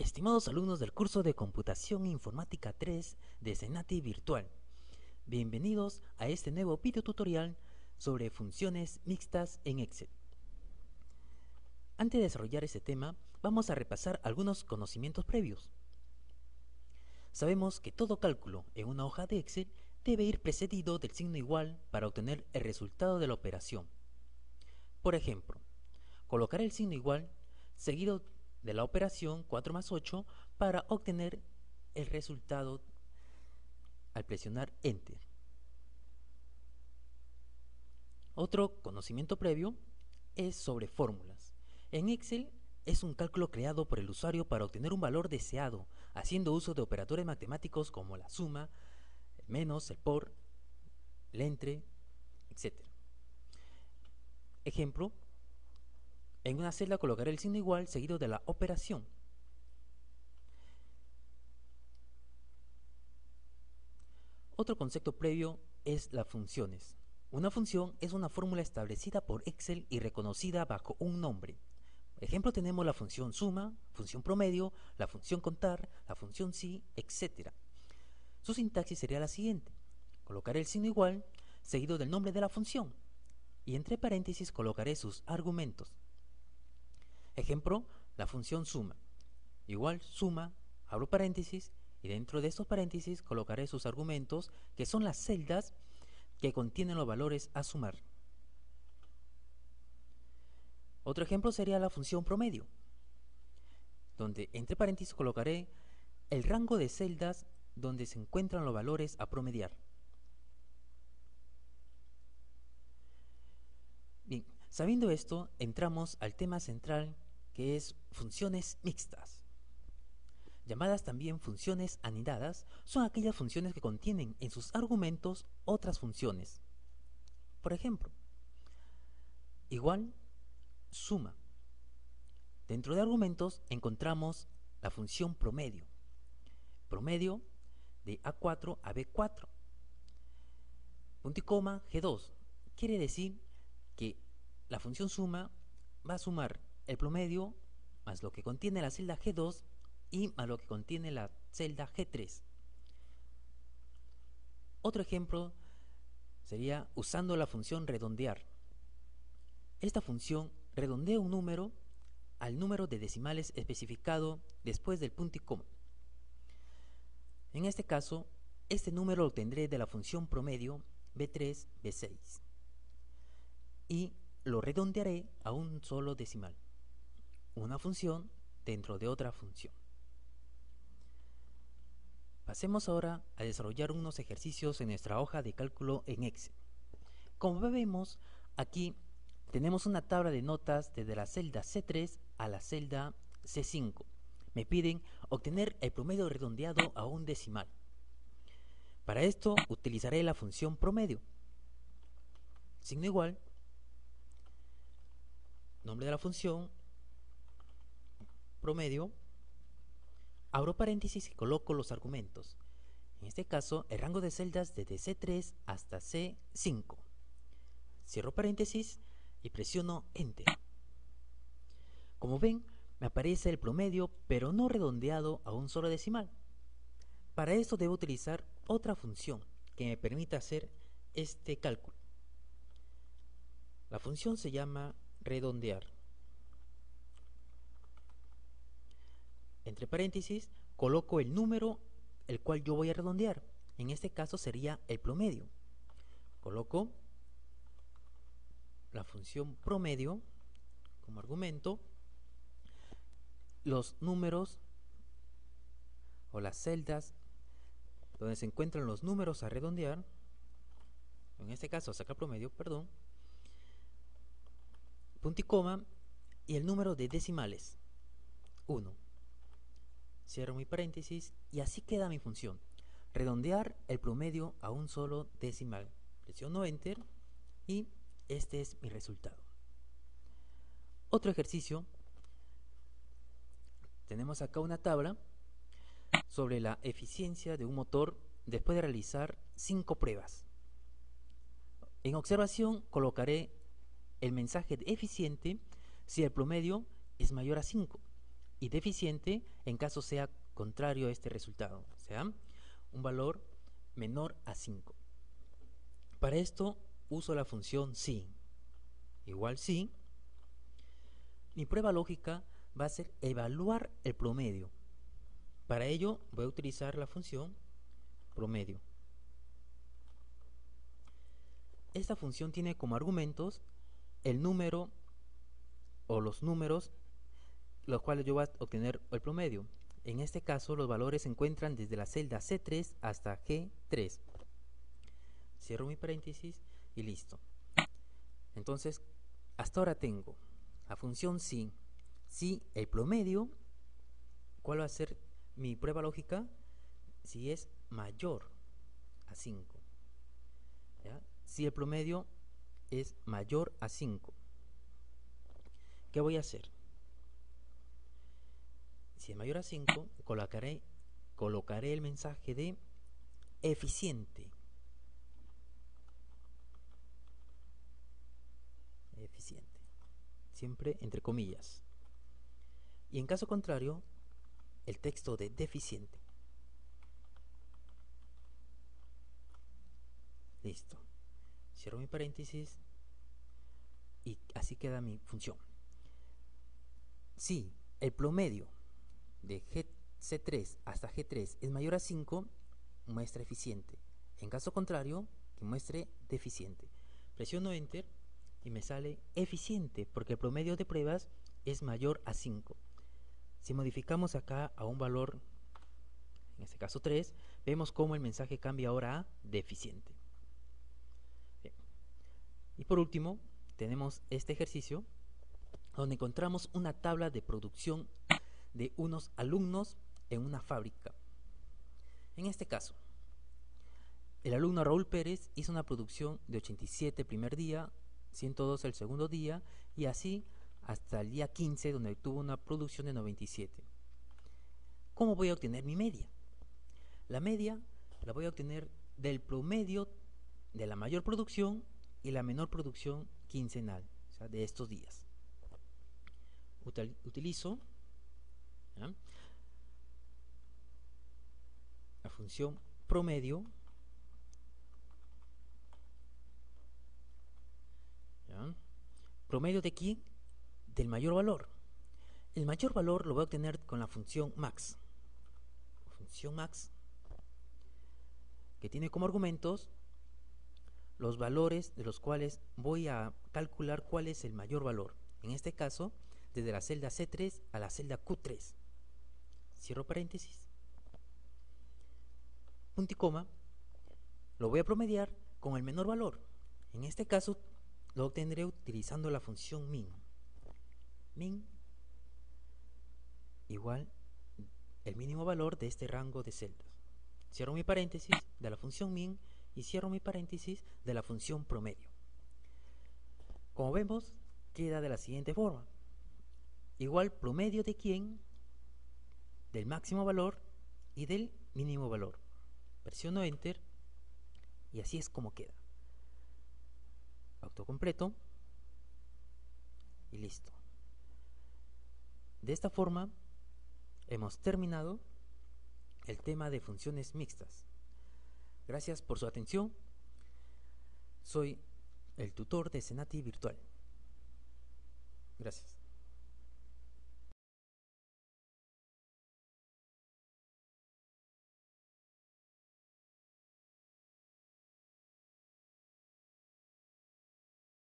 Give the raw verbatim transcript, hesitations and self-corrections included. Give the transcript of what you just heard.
Estimados alumnos del curso de Computación e Informática tres de Cenati Virtual, bienvenidos a este nuevo video tutorial sobre funciones mixtas en Excel. Antes de desarrollar este tema, vamos a repasar algunos conocimientos previos. Sabemos que todo cálculo en una hoja de Excel debe ir precedido del signo igual para obtener el resultado de la operación. Por ejemplo, colocar el signo igual seguido de la operación cuatro más ocho para obtener el resultado al presionar Enter. Otro conocimiento previo es sobre fórmulas. En Excel es un cálculo creado por el usuario para obtener un valor deseado, haciendo uso de operadores matemáticos como la suma, el menos, el por, el entre, etcétera. Ejemplo: en una celda colocaré el signo igual seguido de la operación. Otro concepto previo es las funciones. Una función es una fórmula establecida por Excel y reconocida bajo un nombre. Por ejemplo, tenemos la función suma, función promedio, la función contar, la función si, etcétera. Su sintaxis sería la siguiente: colocaré el signo igual seguido del nombre de la función y entre paréntesis colocaré sus argumentos. Ejemplo: la función suma, igual suma, abro paréntesis, y dentro de estos paréntesis colocaré sus argumentos, que son las celdas que contienen los valores a sumar. Otro ejemplo sería la función promedio, donde entre paréntesis colocaré el rango de celdas donde se encuentran los valores a promediar. Bien, sabiendo esto, entramos al tema central, que es funciones mixtas. Llamadas también funciones anidadas, son aquellas funciones que contienen en sus argumentos otras funciones. Por ejemplo, igual suma. Dentro de argumentos encontramos la función promedio. Promedio de A cuatro a B cuatro. Punto y coma G dos. Quiere decir que la función suma va a sumar el promedio más lo que contiene la celda G dos y más lo que contiene la celda G tres. Otro ejemplo sería usando la función redondear. Esta función redondea un número al número de decimales especificado después del punto y coma. En este caso, este número lo obtendré de la función promedio B tres, B seis y lo redondearé a un solo decimal, una función dentro de otra función. Pasemos ahora a desarrollar unos ejercicios en nuestra hoja de cálculo en Excel. Como vemos, aquí tenemos una tabla de notas desde la celda C tres a la celda C cinco. Me piden obtener el promedio redondeado a un decimal. Para esto utilizaré la función promedio. Signo igual, nombre de la función, promedio, abro paréntesis y coloco los argumentos. En este caso, el rango de celdas desde C tres hasta C cinco. Cierro paréntesis y presiono Enter. Como ven, me aparece el promedio, pero no redondeado a un solo decimal. Para esto debo utilizar otra función que me permita hacer este cálculo. La función se llama redondear. Entre paréntesis coloco el número el cual yo voy a redondear. En este caso sería el promedio. Coloco la función promedio como argumento, los números o las celdas donde se encuentran los números a redondear, en este caso sacar promedio, perdón, punto y coma y el número de decimales, uno. Cierro mi paréntesis y así queda mi función: redondear el promedio a un solo decimal. Presiono Enter y este es mi resultado. Otro ejercicio: tenemos acá una tabla sobre la eficiencia de un motor después de realizar cinco pruebas. En observación colocaré el mensaje de eficiente si el promedio es mayor a cinco. y deficiente en caso sea contrario a este resultado, o sea, un valor menor a cinco. Para esto uso la función si, igual si. Mi prueba lógica va a ser evaluar el promedio. Para ello voy a utilizar la función promedio. Esta función tiene como argumentos el número o los números los cuales yo voy a obtener el promedio. En este caso los valores se encuentran desde la celda ce tres hasta ge tres. Cierro mi paréntesis y listo. Entonces, hasta ahora tengo la función si, si el promedio, ¿cuál va a ser mi prueba lógica? Si es mayor a cinco. ¿Ya? Si el promedio es mayor a cinco, ¿qué voy a hacer? Si es mayor a cinco, colocaré, colocaré el mensaje de eficiente. Eficiente. Siempre entre comillas. Y en caso contrario, el texto de deficiente. Listo. Cierro mi paréntesis y así queda mi función. Si el promedio de ce tres hasta ge tres es mayor a cinco, muestra eficiente. En caso contrario, que muestre deficiente. Presiono Enter y me sale eficiente porque el promedio de pruebas es mayor a cinco. Si modificamos acá a un valor, en este caso tres, vemos cómo el mensaje cambia ahora a deficiente. Bien. Y por último, tenemos este ejercicio donde encontramos una tabla de producción de unos alumnos en una fábrica. En este caso, el alumno Raúl Pérez hizo una producción de ochenta y siete el primer día, ciento dos el segundo día y así hasta el día quince, donde tuvo una producción de noventa y siete. ¿Cómo voy a obtener mi media? La media la voy a obtener del promedio de la mayor producción y la menor producción quincenal, o sea, de estos días. Util- utilizo ¿ya? la función promedio, ¿ya? ¿Promedio de quién? Del mayor valor. El mayor valor lo voy a obtener con la función max. Función max, que tiene como argumentos los valores de los cuales voy a calcular cuál es el mayor valor. En este caso, desde la celda ce tres a la celda cu tres. Cierro paréntesis. Punto y coma. Lo voy a promediar con el menor valor. En este caso, lo obtendré utilizando la función min. Min igual el mínimo valor de este rango de celdas. Cierro mi paréntesis de la función min y cierro mi paréntesis de la función promedio. Como vemos, queda de la siguiente forma. Igual promedio de quién, del máximo valor y del mínimo valor. Presiono Enter y así es como queda. Autocompleto y listo. De esta forma hemos terminado el tema de funciones mixtas. Gracias por su atención. Soy el tutor de Cenati Virtual. Gracias.